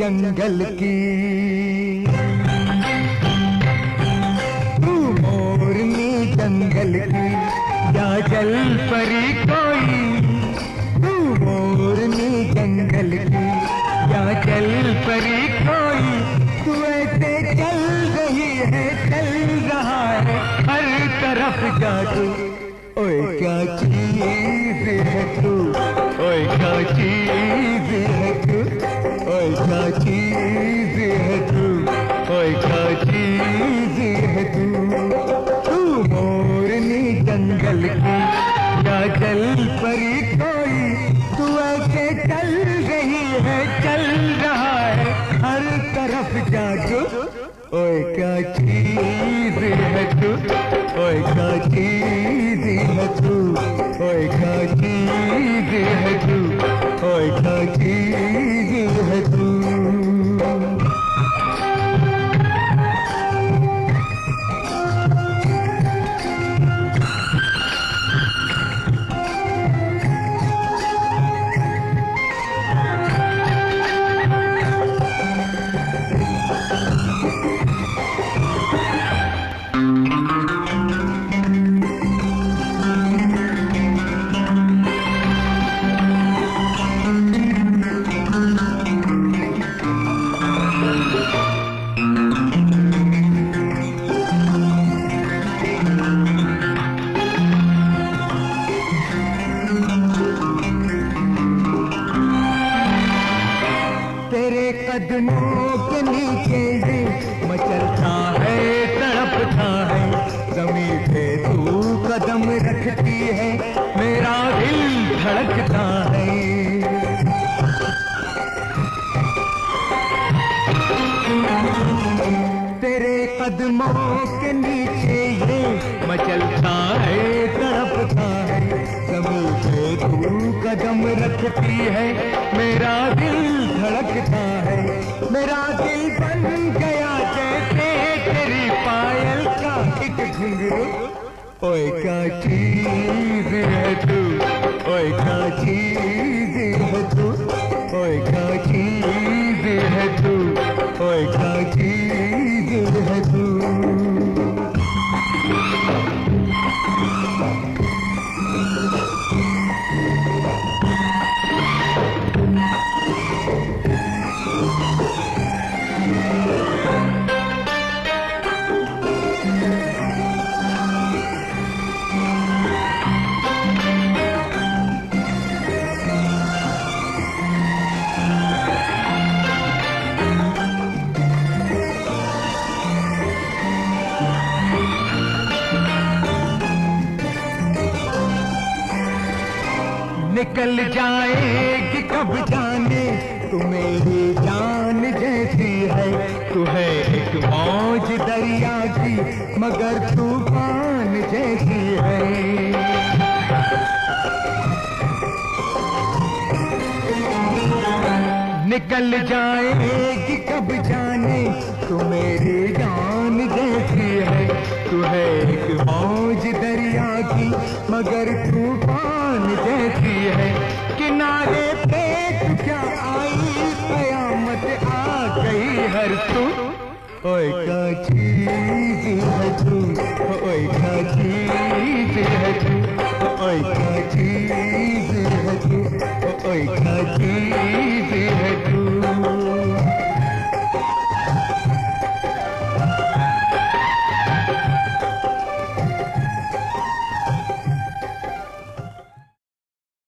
जंगल की, तू मोरनी जंगल की या जल परी कोई, तू मोरनी जंगल की या जल परी कोई, तू ऐसे चल रही है, चल रहा है हर तरफ जादू। ओए क्या चीज है तू, ओए क्या चीज है तू, ओए क्या चीज है तू, ओए क्या चीज है तू। तू मोरनी जंगल की या जल परी कोई, तू ऐसे चल रही है, चल रहा है हर तरफ जादू। ओए क्या चीज है तू, ओए क्या चीज है तू, ओए क्या चीज है तू, ओए क्या चीज है तू। कदमों के नीचे ये मचलता है, तड़पता है, ज़मीं पे तू कदम रखती है, मेरा दिल धड़कता है। तेरे कदमों के नीचे ये मचलता है, तड़पता है, ज़मीं पे तू कदम रखती है, मेरा दिल धड़कता है। मेरा दिल बन गया जैसे तेरी पायल का एक घुंघरू। ओए क्या चीज है तू, ओए क्या चीज है तू, ओए क्या चीज है तू, ओए क्या चीज है तू। निकल जाएगी कब जाने, तू मेरी जान जैसी है, तू है एक मौज दरिया की मगर तूफान जैसी है। निकल जाएगी कब जाने, तू मेरी जान जैसी है, तू है एक मौज दरिया की मगर तूफान जैसी है। किनारे पे तू क्या आई, कयामत आ गई हर तू। ओए क्या चीज है तू, ओए क्या चीज है तू, ओए क्या चीज है तू, ओए क्या चीज